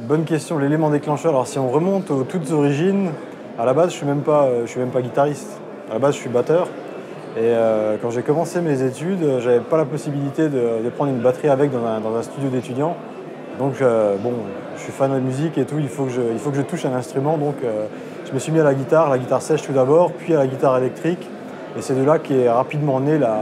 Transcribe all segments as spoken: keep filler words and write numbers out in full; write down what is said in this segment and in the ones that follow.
bonne question. L'élément déclencheur, alors si on remonte aux toutes origines, à la base, je suis même pas, je suis même pas guitariste. À la base, je suis batteur. Et euh, quand j'ai commencé mes études, j'avais pas la possibilité de, de prendre une batterie avec dans un, dans un studio d'étudiants. Donc, euh, bon, je suis fan de musique et tout, il faut que je, il faut que je touche un instrument. Donc, euh, je me suis mis à la guitare, la guitare sèche tout d'abord, puis à la guitare électrique. Et c'est de là qu'est rapidement né la,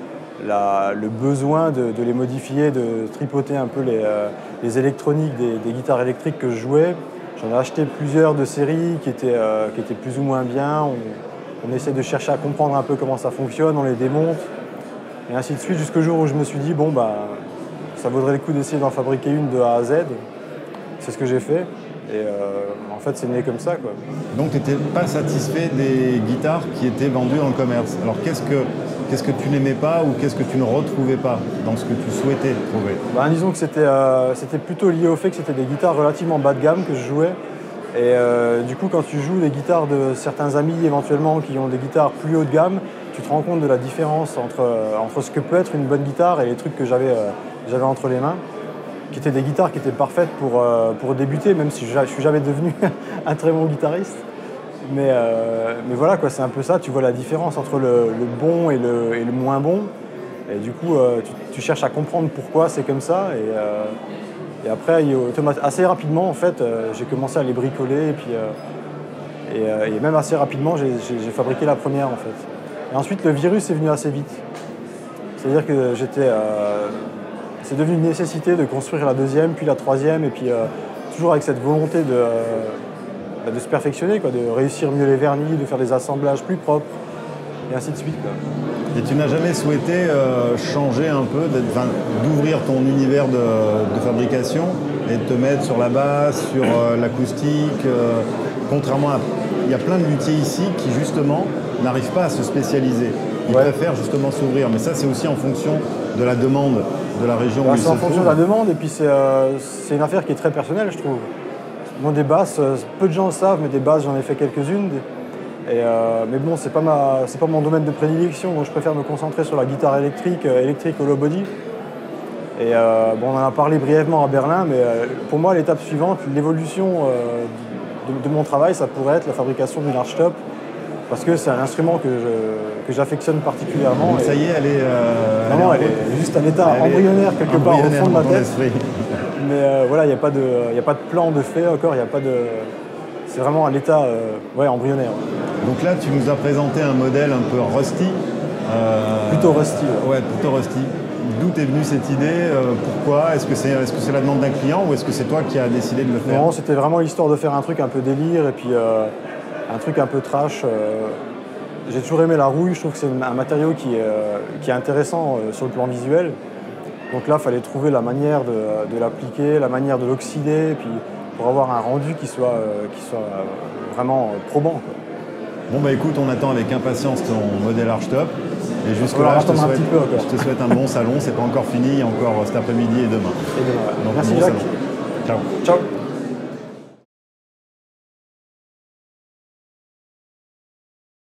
la, le besoin de, de les modifier, de tripoter un peu les, euh, les électroniques des, des guitares électriques que je jouais. J'en ai acheté plusieurs de séries qui étaient, euh, qui étaient plus ou moins bien. On, on essaie de chercher à comprendre un peu comment ça fonctionne, on les démonte, et ainsi de suite, jusqu'au jour où je me suis dit, bon, bah, ça vaudrait le coup d'essayer d'en fabriquer une de A à Z. C'est ce que j'ai fait. Et euh, en fait, c'est né comme ça, quoi. Donc, tu n'étais pas satisfait des guitares qui étaient vendues dans le commerce. Alors, qu'est-ce que, qu'est-ce que tu n'aimais pas ou qu'est-ce que tu ne retrouvais pas dans ce que tu souhaitais trouver? Bah, disons que c'était, euh, c'était plutôt lié au fait que c'était des guitares relativement bas de gamme que je jouais. Et euh, du coup, quand tu joues des guitares de certains amis éventuellement qui ont des guitares plus haut de gamme, tu te rends compte de la différence entre, euh, entre ce que peut être une bonne guitare et les trucs que j'avais, euh, j'avais entre les mains, qui étaient des guitares qui étaient parfaites pour, euh, pour débuter, même si je ne suis jamais devenu un très bon guitariste. Mais, euh, mais voilà, quoi, c'est un peu ça, tu vois la différence entre le, le bon et le, et le moins bon. Et du coup, euh, tu, tu cherches à comprendre pourquoi c'est comme ça. Et, euh, Et après, assez rapidement, en fait, euh, j'ai commencé à les bricoler et puis euh, et, euh, et même assez rapidement, j'ai, j'ai, j'ai fabriqué la première, en fait. Et ensuite, le virus est venu assez vite. C'est-à-dire que j'étais, euh, c'est devenu une nécessité de construire la deuxième, puis la troisième, et puis euh, toujours avec cette volonté de, euh, de se perfectionner, quoi, de réussir mieux les vernis, de faire des assemblages plus propres, et ainsi de suite, quoi. Et tu n'as jamais souhaité euh, changer un peu, d'ouvrir ton univers de, de fabrication et de te mettre sur la basse, sur euh, l'acoustique, euh, contrairement à... Il y a plein de luthiers ici qui, justement, n'arrivent pas à se spécialiser. Ils ouais. préfèrent justement s'ouvrir. Mais ça, c'est aussi en fonction de la demande de la région bah, où ils se trouvent. C'est en fonction de la demande, et puis c'est, euh, c'est une affaire qui est très personnelle, je trouve. Moi, des basses, euh, peu de gens le savent, mais des basses, j'en ai fait quelques-unes. Et euh, mais bon, c'est pas ma, c'est pas mon domaine de prédilection, donc je préfère me concentrer sur la guitare électrique, euh, électrique hollow body. Et euh, bon, on en a parlé brièvement à Berlin, mais euh, pour moi, l'étape suivante, l'évolution euh, de, de mon travail, ça pourrait être la fabrication d'une archtop, parce que c'est un instrument que, je, que j'affectionne particulièrement. Donc, ça y est, elle est. Euh, non, elle, elle est juste un état embryonnaire quelque part au fond de ma tête. Mais euh, voilà, il n'y a pas de, il n'y a pas de plan de fait encore, il n'y a pas de. C'est vraiment à l'état euh, ouais, embryonnaire. Donc là, tu nous as présenté un modèle un peu rusty. Euh, plutôt rusty. Ouais, ouais plutôt rusty. D'où est venue cette idée euh, Pourquoi Est-ce que c'est est-ce que c'est la demande d'un client ou est-ce que c'est toi qui as décidé de le faire? Non, c'était vraiment l'histoire de faire un truc un peu délire et puis euh, un truc un peu trash. Euh, j'ai toujours aimé la rouille, je trouve que c'est un matériau qui est, euh, qui est intéressant euh, sur le plan visuel. Donc là, il fallait trouver la manière de, de l'appliquer, la manière de l'oxyder, et puis pour avoir un rendu qui soit, euh, qui soit vraiment probant, quoi. Bon bah écoute, on attend avec impatience ton modèle archtop. Et jusque-là, je, je te souhaite un bon salon. C'est pas encore fini, il y a encore cet après-midi et demain. Et demain, ouais. Donc, merci bon Jacques. Salon. Ciao. Ciao.